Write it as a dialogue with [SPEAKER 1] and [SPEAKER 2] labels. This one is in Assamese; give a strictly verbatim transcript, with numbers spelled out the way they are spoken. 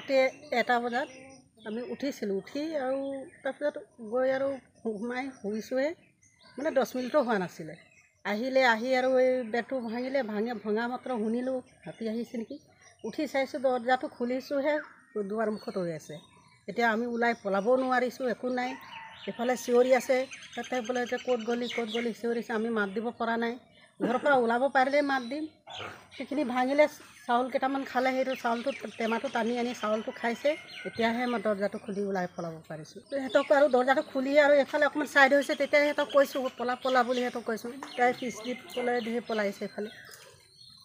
[SPEAKER 1] ৰাতি এটা বজাত আমি উঠিছিলোঁ। উঠি আৰু তাৰপিছত গৈ আৰু সোমাই শুইছোঁহে, মানে দহ মিনিটো হোৱা নাছিলে। আহিলে আহি আৰু এই বেৰটো ভাঙিলে, ভাঙি ভঙা মাত্ৰ শুনিলোঁ হাতী আহিছে নেকি। উঠি চাইছোঁ দৰ্জাটো খুলিছোঁহে, দুৱাৰ মুখত ৰৈ আছে। এতিয়া আমি ওলাই পলাবও নোৱাৰিছোঁ, একো নাই। এইফালে চিঞৰি আছে, তাতে বোলে এতিয়া ক'ত গ'লি ক'ত গ'লি চিঞৰিছে, আমি মাত দিব পৰা নাই। ঘৰৰ পৰা ওলাব পাৰিলেই মাত দিম। সেইখিনি ভাঙিলে, চাউল কেইটামান খালে, সেইটো চাউলটো টেমাটো টানি আনি চাউলটো খাইছে, তেতিয়াহে মই দৰ্জাটো খুলি ওলাই পলাব পাৰিছোঁ। সিহঁতক আৰু দৰ্জাটো খুলি আৰু এইফালে অকণমান ছাইড হৈছে, তেতিয়া সিহঁতক কৈছোঁ পলা পলা বুলি সিহঁতক কৈছোঁ। তাই পিছ দি পলাই ধেৰ পলাইছে এইফালে।